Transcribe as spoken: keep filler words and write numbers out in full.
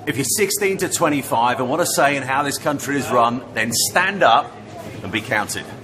If you're sixteen to twenty-five and want to say in how this country is run, then stand up and be counted.